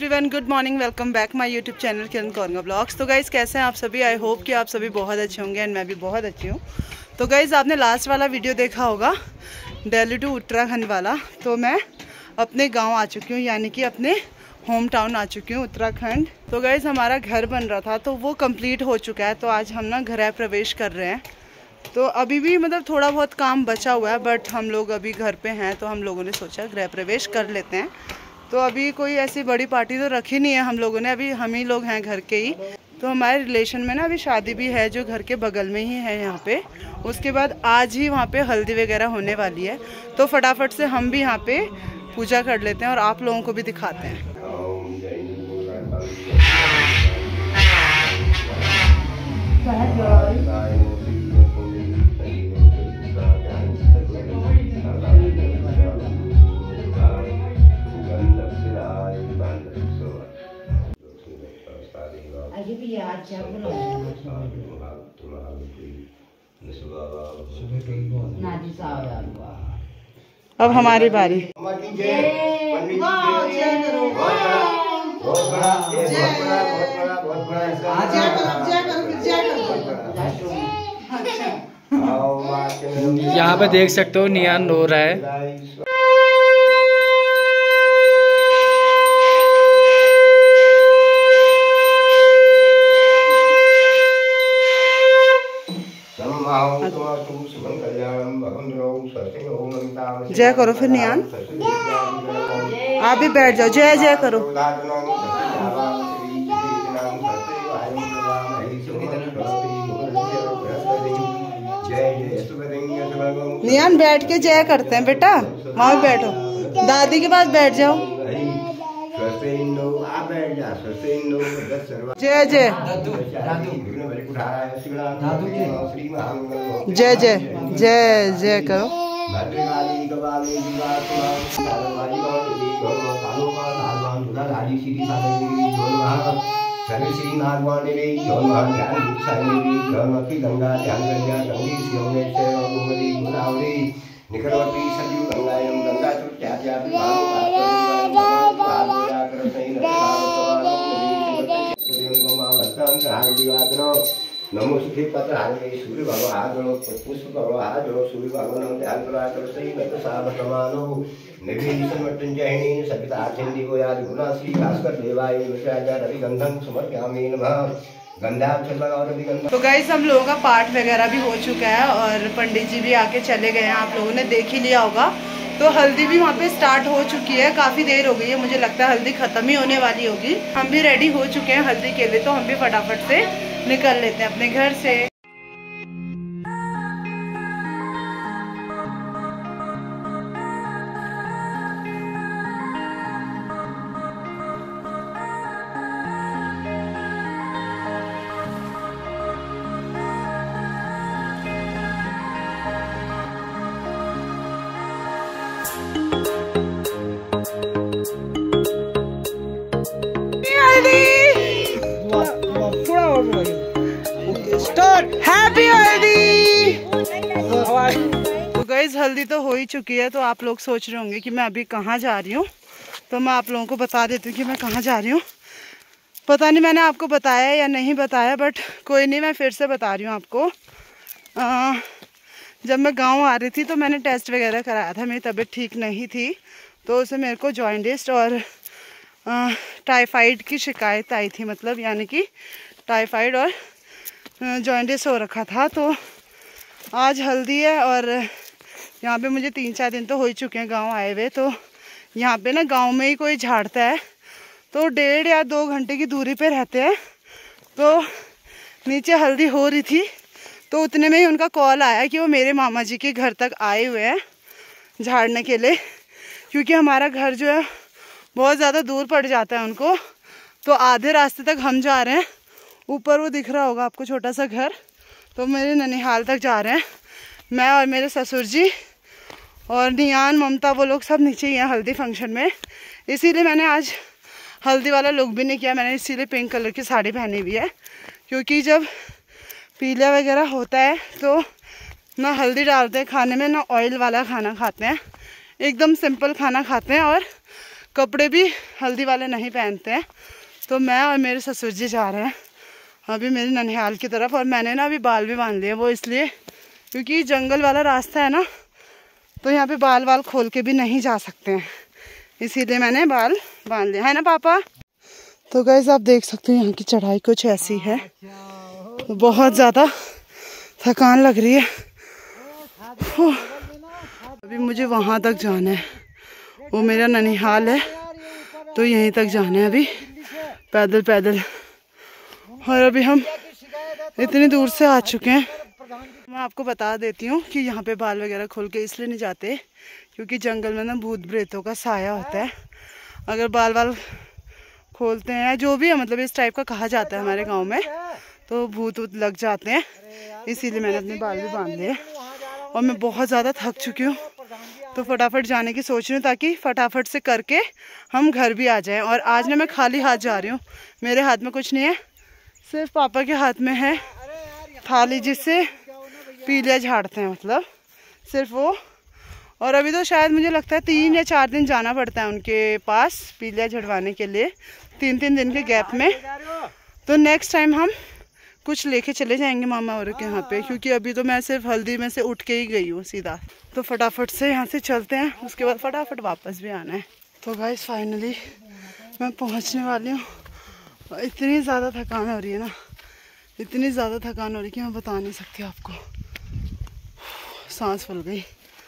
Everyone, good morning, welcome back my YouTube channel Kiran Kauranga blogs. तो guys कैसे हैं आप सभी? आई होप कि आप सभी बहुत अच्छे होंगे एंड मैं भी बहुत अच्छी हूँ। तो गाइज़ आपने लास्ट वाला वीडियो देखा होगा दिल्ली टू उत्तराखंड वाला। तो मैं अपने गांव आ चुकी हूँ, यानी कि अपने होम टाउन आ चुकी हूँ उत्तराखंड। तो गाइज़ हमारा घर बन रहा था तो वो कंप्लीट हो चुका है। तो आज हम ना गृह प्रवेश कर रहे हैं। तो अभी भी मतलब थोड़ा बहुत काम बचा हुआ है, बट हम लोग अभी घर पे हैं तो हम लोगों ने सोचा गृह प्रवेश कर लेते हैं। तो अभी कोई ऐसी बड़ी पार्टी तो रखी नहीं है हम लोगों ने, अभी हम ही लोग हैं घर के ही। तो हमारे रिलेशन में ना अभी शादी भी है जो घर के बगल में ही है यहाँ पे। उसके बाद आज ही वहाँ पे हल्दी वगैरह होने वाली है। तो फटाफट से हम भी यहाँ पे पूजा कर लेते हैं और आप लोगों को भी दिखाते हैं। अब हमारी बारी। यहाँ पे देख सकते हो नियान रो रहा है। जय करो फिर नियान, आप भी बैठ जाओ, जय जय करो। नियान बैठ के जय करते हैं बेटा, वहाँ बैठो, दादी के पास बैठ जाओ। जय जय जय जय जय जय करो। नमो सुखे पत्र हारे सूर्य भगवान पुष्प भगवान सूर्य भगवान ध्यान करो सही मत साब समानो निर्विषण मृत्युंजयिनी सविता चंदी को याद गुना श्री भास्कर देवाय विषयाजा रवि गंधम समर्पयामि नमः। तो गाइस हम लोगों का पाठ वगैरह भी हो चुका है और पंडित जी भी आके चले गए हैं, आप लोगों ने देख ही लिया होगा। तो हल्दी भी वहाँ पे स्टार्ट हो चुकी है, काफ़ी देर हो गई है, मुझे लगता है हल्दी ख़त्म ही होने वाली होगी। हम भी रेडी हो चुके हैं हल्दी के लिए, तो हम भी फटाफट से निकल लेते हैं अपने घर से। हैप्पी हल्दी। तो गाइस हल्दी तो हो ही चुकी है। तो आप लोग सोच रहे होंगे कि मैं अभी कहाँ जा रही हूँ, तो मैं आप लोगों को बता देती हूँ कि मैं कहाँ जा रही हूँ। पता नहीं मैंने आपको बताया या नहीं बताया, बट कोई नहीं, मैं फिर से बता रही हूँ आपको। जब मैं गाँव आ रही थी तो मैंने टेस्ट वगैरह कराया था, मेरी तबीयत ठीक नहीं थी, तो उससे मेरे को जॉइंटिस और टाइफाइड की शिकायत आई थी, मतलब यानी कि टाइफाइड और जॉइंटिस हो रखा था। तो आज हल्दी है और यहाँ पे मुझे 3-4 दिन तो हो ही चुके हैं गांव आए हुए। तो यहाँ पे ना गांव में ही कोई झाड़ता है, तो 1.5 या 2 घंटे की दूरी पे रहते हैं। तो नीचे हल्दी हो रही थी, तो उतने में ही उनका कॉल आया कि वो मेरे मामा जी के घर तक आए हुए हैं झाड़ने के लिए, क्योंकि हमारा घर जो है बहुत ज़्यादा दूर पड़ जाता है उनको। तो आधे रास्ते तक हम जा रहे हैं, ऊपर वो दिख रहा होगा आपको छोटा सा घर, तो मेरे ननिहाल तक जा रहे हैं। मैं और मेरे ससुर जी और नियान, ममता, वो लोग सब नीचे ही हैं हल्दी फंक्शन में। इसीलिए मैंने आज हल्दी वाला लुक भी नहीं किया, मैंने इसीलिए पिंक कलर की साड़ी पहनी हुई है, क्योंकि जब पीला वगैरह होता है तो ना हल्दी डालते हैं खाने में, ना ऑयल वाला खाना खाते हैं, एकदम सिंपल खाना खाते हैं और कपड़े भी हल्दी वाले नहीं पहनते हैं। तो मैं और मेरे ससुर जी जा रहे हैं अभी मेरे ननिहाल की तरफ। और मैंने ना अभी बाल भी बांध लिए, वो इसलिए क्योंकि जंगल वाला रास्ता है ना, तो यहाँ पे बाल खोल के भी नहीं जा सकते हैं, इसीलिए मैंने बाल बांध लिया है ना पापा। तो गाइस आप देख सकते हैं यहाँ की चढ़ाई कुछ ऐसी है, तो बहुत ज़्यादा थकान लग रही है। अभी मुझे वहाँ तक जाना है, वो मेरा ननिहाल है, तो यहीं तक जाना है अभी पैदल पैदल। और अभी हम इतनी दूर से आ चुके हैं। मैं आपको बता देती हूँ कि यहाँ पे बाल वगैरह खोल के इसलिए नहीं जाते क्योंकि जंगल में ना भूत प्रेतों का साया होता है। अगर बाल खोलते हैं, जो भी है मतलब इस टाइप का कहा जाता है हमारे गांव में, तो भूत लग जाते हैं, इसीलिए मैंने अपने बाल भी बांध लिए। और मैं बहुत ज़्यादा थक चुकी हूँ, तो फटाफट जाने की सोच रही हूँ ताकि फटाफट से करके हम घर भी आ जाएं। और आज ना मैं खाली हाथ जा रही हूँ, मेरे हाथ में कुछ नहीं है, सिर्फ पापा के हाथ में है थाली जिससे पीलिया झाड़ते हैं, मतलब सिर्फ वो। और अभी तो शायद मुझे लगता है 3 या 4 दिन जाना पड़ता है उनके पास पीलिया झड़वाने के लिए, 3-3 दिन के गैप में। तो नेक्स्ट टाइम हम कुछ लेके चले जाएंगे मामा और के यहाँ पे, क्योंकि अभी तो मैं सिर्फ हल्दी में से उठ के ही गई हूँ सीधा। तो फटाफट से यहाँ से चलते हैं, उसके बाद फटाफट वापस भी आना है। तो गाइस फाइनली मैं पहुँचने वाली हूँ। इतनी ज़्यादा थकान हो रही है ना, इतनी ज़्यादा थकान हो रही है कि मैं बता नहीं सकती आपको, सांस फूल गई।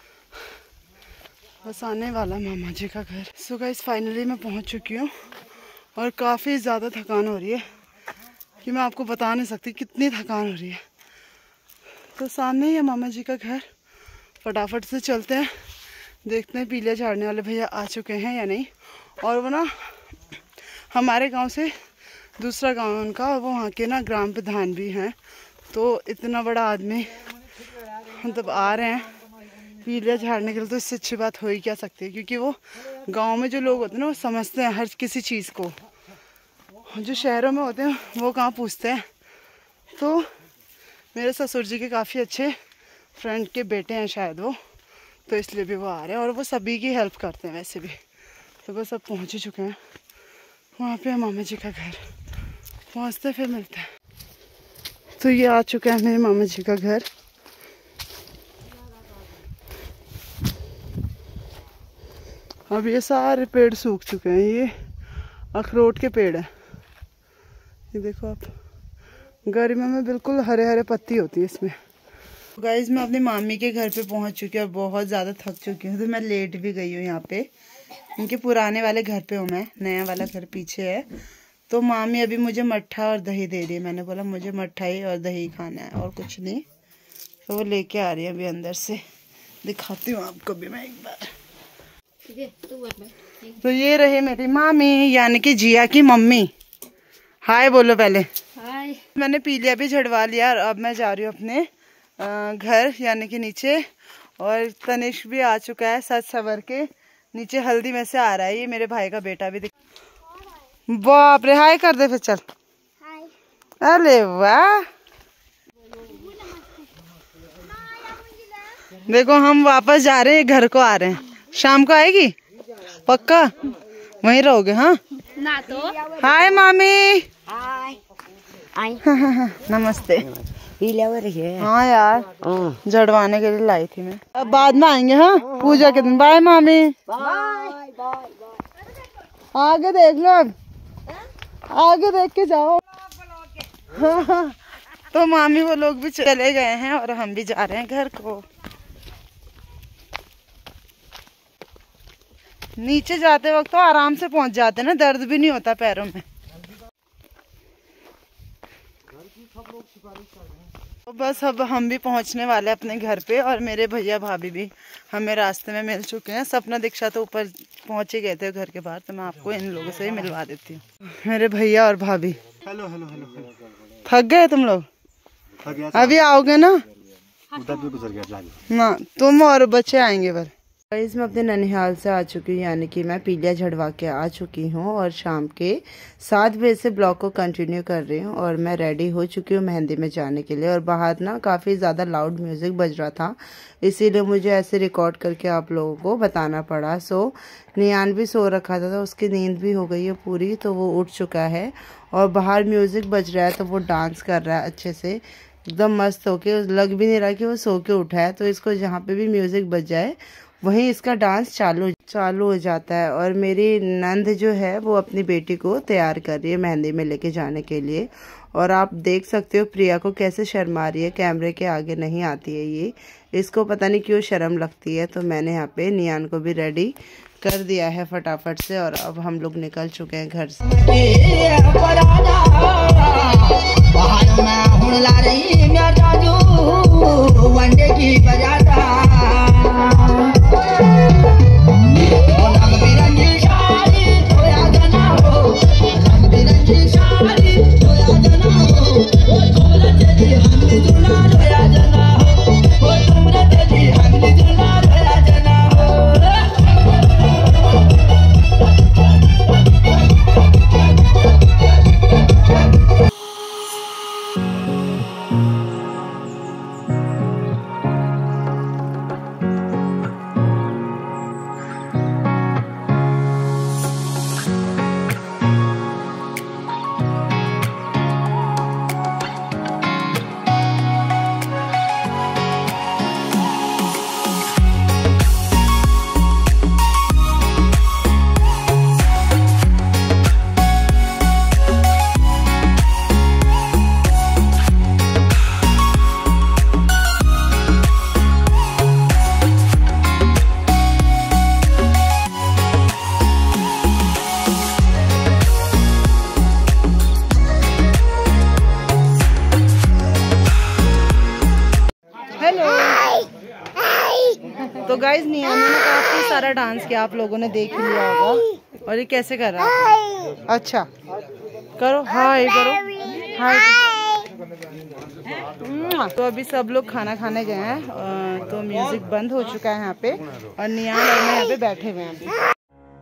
बस आने वाला मामा जी का घर। सो गाइस फाइनली मैं पहुंच चुकी हूँ और काफ़ी ज़्यादा थकान हो रही है कि मैं आपको बता नहीं सकती कितनी थकान हो रही है। तो सामने ही है मामा जी का घर, फटाफट से चलते हैं, देखते हैं पीलिया झाड़ने वाले भैया आ चुके हैं या नहीं। और वो ना हमारे गांव से दूसरा गांव है उनका, और वो वहाँ के ना ग्राम प्रधान भी हैं। तो इतना बड़ा आदमी मतलब आ रहे हैं पीलिया झाड़ने के लिए, तो इससे अच्छी बात हो ही क्या सकती है, क्योंकि वो गांव में जो लोग होते हैं ना वो समझते हैं हर किसी चीज़ को, जो शहरों में होते हैं वो कहाँ पूछते हैं। तो मेरे ससुर जी के काफ़ी अच्छे फ्रेंड के बेटे हैं शायद वो, तो इसलिए भी वो आ रहे हैं, और वो सभी की हेल्प करते हैं वैसे भी। तो बस अब पहुँच ही चुके हैं, वहाँ पे है मामा जी का घर, पहुँचते फिर मिलते हैं। तो ये आ चुका है मेरे मामा जी का घर। अब ये सारे पेड़ सूख चुके हैं, ये अखरोट के पेड़ हैं, ये देखो आप, गर्मी में बिल्कुल हरे हरे पत्ती होती है इसमें। गाइस मैं अपनी मामी के घर पे पहुंच चुकी हूँ और बहुत ज़्यादा थक चुकी हूँ, तो मैं लेट भी गई हूँ यहाँ पे। इनके पुराने वाले घर पे हूँ मैं, नया वाला घर पीछे है। तो मामी अभी मुझे मट्ठा और दही दे रही है, मैंने बोला मुझे मट्ठाई और दही खाना है और कुछ नहीं, तो वो लेके आ रही है अभी अंदर से, दिखाती हूँ आपको भी मैं एक बार। तो ये रही मेरी मामी यानी कि जिया की मम्मी, हाय बोलो पहले। हाय। मैंने पीलिया भी झड़वा लिया और अब मैं जा रही हूँ अपने घर यानी कि नीचे। और तनिष्क भी आ चुका है सज सवर के, नीचे हल्दी में से आ रहा है, ये मेरे भाई का बेटा भी बाप रे, हाय कर दे फिर चल। हाय। अरे वाह, देखो हम वापस जा रहे हैं, घर को आ रहे हैं, शाम को आएगी पक्का, वहीं रहोगे? हाँ ना तो। हाय मामी। हाय। नमस्ते। हाँ यार झड़वाने के लिए लाई थी मैं, अब बाद में आएंगे। हाँ पूजा के दिन। बाय मामी। आगे देख लो, अब आगे देख के जाओ। हाँ, तो मामी वो लोग भी चले गए हैं और हम भी जा रहे हैं घर को। नीचे जाते वक्त तो आराम से पहुंच जाते ना, दर्द भी नहीं होता पैरों में। तो बस अब हम भी पहुंचने वाले अपने घर पे, और मेरे भैया भाभी भी हमें रास्ते में मिल चुके हैं। सपना दीक्षा तो ऊपर पहुंच ही गए थे घर के बाहर, तो मैं आपको इन लोगों से ही मिलवा देती हूँ। मेरे भैया और भाभी। Hello hello hello. थक गए तुम लोग? अभी आओगे ना? उधर भी गुजर गया ना, तुम और बच्चे आएंगे फिर। गाइस मैं अपने ननिहाल से आ चुकी हूँ, यानी कि मैं पीलिया झड़वा के आ चुकी हूँ और शाम के 7 बजे से ब्लॉग को कंटिन्यू कर रही हूँ। और मैं रेडी हो चुकी हूँ मेहंदी में जाने के लिए। और बाहर ना काफ़ी ज़्यादा लाउड म्यूज़िक बज रहा था, इसीलिए मुझे ऐसे रिकॉर्ड करके आप लोगों को बताना पड़ा। सो नियान भी सो रखा था, तो उसकी नींद भी हो गई है पूरी, तो वो उठ चुका है। और बाहर म्यूज़िक बज रहा है तो वो डांस कर रहा है अच्छे से, एकदम मस्त होके। लग भी नहीं रहा कि वो सो के उठा है, तो इसको जहाँ पे भी म्यूज़िक बज जाए वहीं इसका डांस चालू हो जाता है। और मेरी नंद जो है वो अपनी बेटी को तैयार कर रही है मेहंदी में लेके जाने के लिए। और आप देख सकते हो प्रिया को कैसे शर्मा रही है, कैमरे के आगे नहीं आती है ये, इसको पता नहीं क्यों शर्म लगती है। तो मैंने यहाँ पे नियान को भी रेडी कर दिया है फटाफट से, और अब हम लोग निकल चुके हैं घर से। तो गाइज नियान ने काफी सारा डांस किया, आप लोगों ने देख लिया होगा। और ये कैसे कर रहा है? अच्छा करो, हाय करो, हाय। तो अभी सब लोग खाना खाने गए हैं, तो म्यूजिक बंद हो चुका है यहाँ पे, और नियान और मैं यहाँ पे बैठे हुए हैं अभी।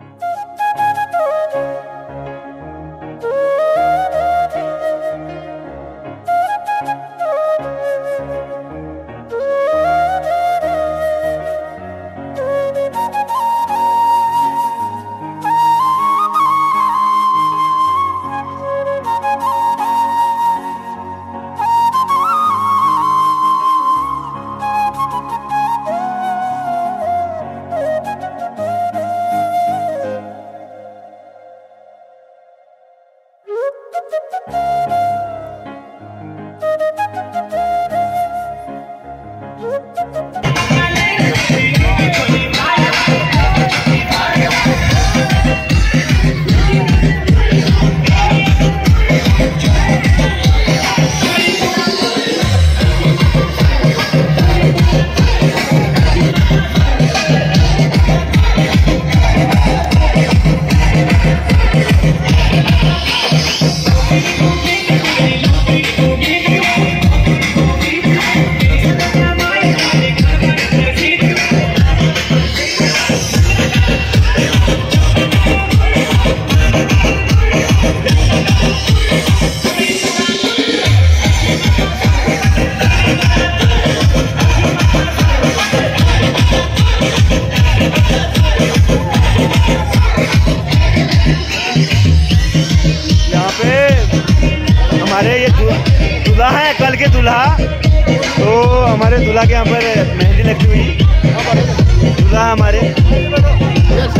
हमारे ये दूल्हा है, कल के दूल्हा, तो हमारे दूल्हा के यहाँ पर मेहंदी लगती हुई, दूल्हा हमारे